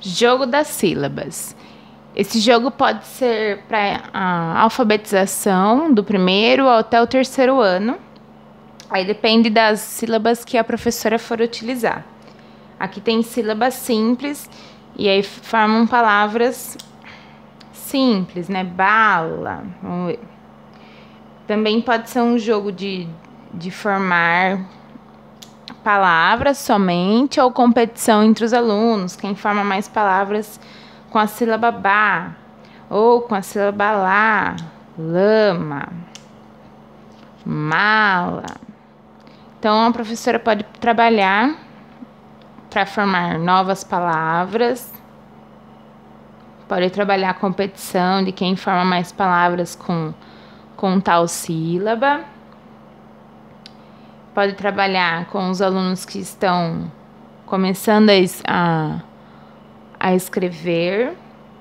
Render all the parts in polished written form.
Jogo das sílabas. Esse jogo pode ser para alfabetização do primeiro até o terceiro ano. Aí depende das sílabas que a professora for utilizar. Aqui tem sílabas simples e aí formam palavras simples, né? Bala. Vamos ver. Também pode ser um jogo de formar palavras somente ou competição entre os alunos. Quem forma mais palavras com a sílaba ba ou com a sílaba lá, lama, mala. Então, a professora pode trabalhar para formar novas palavras. Pode trabalhar a competição de quem forma mais palavras com tal sílaba. Pode trabalhar com os alunos que estão começando a escrever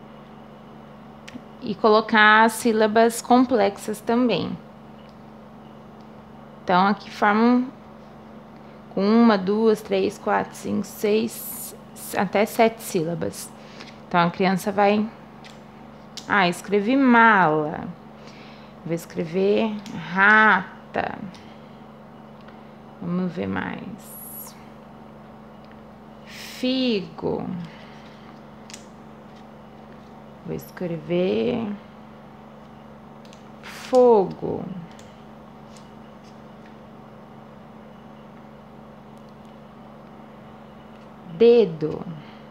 e colocar sílabas complexas também. Então, aqui formam com 1, 2, 3, 4, 5, 6, até 7 sílabas. Então, a criança vai... escrevi mala. Vou escrever rata. Vamos ver mais. Figo. Vou escrever fogo. Dedo.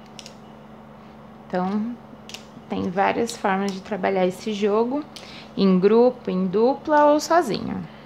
Então, tem várias formas de trabalhar esse jogo, em grupo, em dupla ou sozinho.